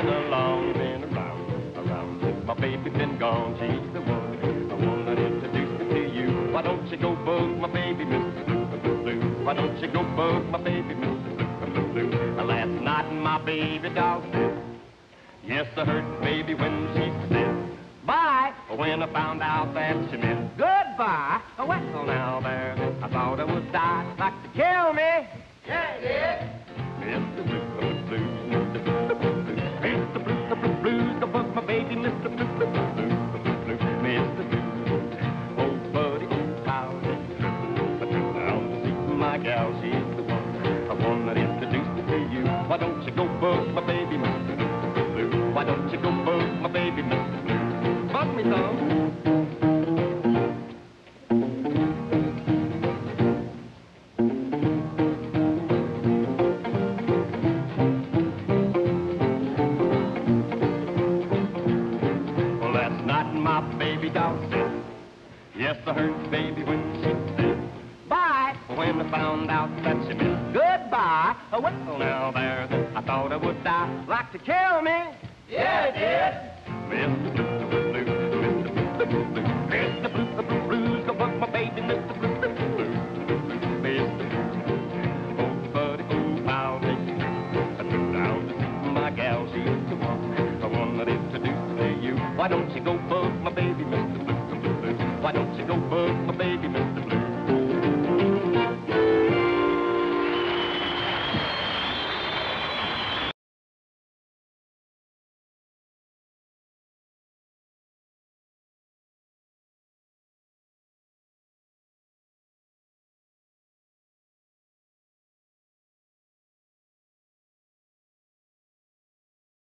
walking along, been around since my baby been gone. She's the one that introduced me to you. Why don't you go bug my baby, Mr. Blue? Why don't you go bug my baby, Mr. Blue? Last night my baby doll said, yes, I heard baby when she said bye. When I found out that she meant goodbye. Well, now there, I thought I would die. Like to kill me. Yeah, it did. Mr. Blue, Mr. Blue, Blues, go bug my baby, Mr. Blue, Mr. Blue. Oh, buddy, how to see my gal, she's the one that introduced me to you. Why don't you go bug my baby, Mr. Blue? Why don't you go bug my baby, Mr. Blue? Bug me some. My baby doll said, yes, I heard baby when she said bye. When I found out that she meant goodbye. Well, now there, I thought I would die. Like to kill me? Yeah, it did. Mr.